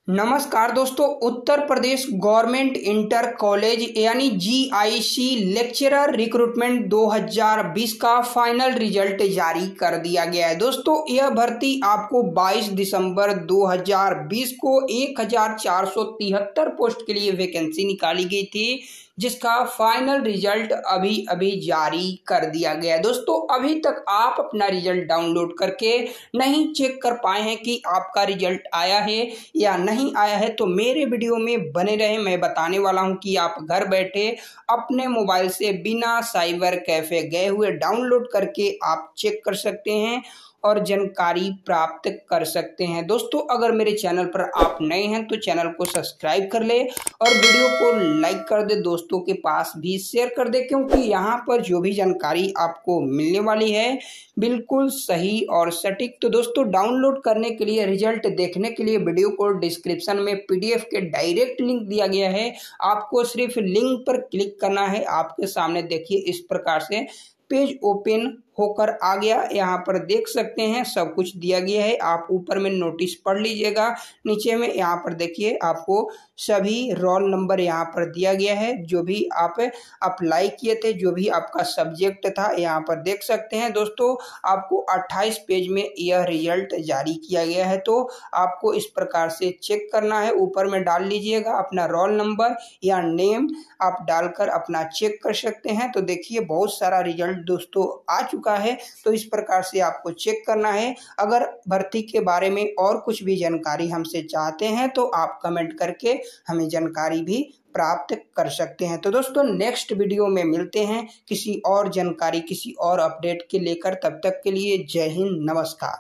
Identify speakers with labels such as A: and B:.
A: नमस्कार दोस्तों। Uttar Pradesh government inter college यानी जीआईसी लेक्चरर रिक्रूटमेंट 2020 का फाइनल रिजल्ट जारी कर दिया गया है। दोस्तों यह भर्ती आपको 22 दिसंबर 2020 को 1473 पोस्ट के लिए वैकेंसी निकाली गई थी, जिसका फाइनल रिजल्ट अभी अभी जारी कर दिया गया है। दोस्तों अभी तक आप अपना रिजल्ट डाउनलोड करके नहीं चेक कर पाए हैं कि आपका रिजल्ट आया है या नहीं आया है, तो मेरे वीडियो में बने रहे। मैं बताने वाला हूं कि आप घर बैठे अपने मोबाइल से बिना साइबर कैफे गए हुए डाउनलोड करके आप चेक कर सकते हैं और जानकारी प्राप्त कर सकते हैं। दोस्तों अगर मेरे चैनल पर आप नए हैं तो चैनल को सब्सक्राइब कर ले और वीडियो को लाइक कर दे, दोस्तों के पास भी शेयर कर दे, क्योंकि यहाँ पर जो भी जानकारी आपको मिलने वाली है बिल्कुल सही और सटीक। तो दोस्तों डाउनलोड करने के लिए, रिजल्ट देखने के लिए वीडियो को डिस्क्रिप्शन में पीडीएफ के डायरेक्ट लिंक दिया गया है। आपको सिर्फ लिंक पर क्लिक करना है। आपके सामने देखिए इस प्रकार से पेज ओपन होकर आ गया। यहाँ पर देख सकते हैं सब कुछ दिया गया है। आप ऊपर में नोटिस पढ़ लीजिएगा। नीचे में यहाँ पर देखिए आपको सभी रोल नंबर यहाँ पर दिया गया है, जो भी आप अप्लाई किए थे, जो भी आपका सब्जेक्ट था, यहाँ पर देख सकते हैं। दोस्तों आपको 28 पेज में यह रिजल्ट जारी किया गया है, तो आपको इस प्रकार से चेक करना है। ऊपर में डाल लीजिएगा अपना रोल नंबर या नेम, आप डालकर अपना चेक कर सकते हैं। तो देखिए बहुत सारा रिजल्ट दोस्तों आ चुका है, तो इस प्रकार से आपको चेक करना है। अगर भर्ती के बारे में और कुछ भी जानकारी हमसे चाहते हैं तो आप कमेंट करके हमें जानकारी भी प्राप्त कर सकते हैं। तो दोस्तों नेक्स्ट वीडियो में मिलते हैं किसी और जानकारी, किसी और अपडेट के लेकर। तब तक के लिए जय हिंद, नमस्कार।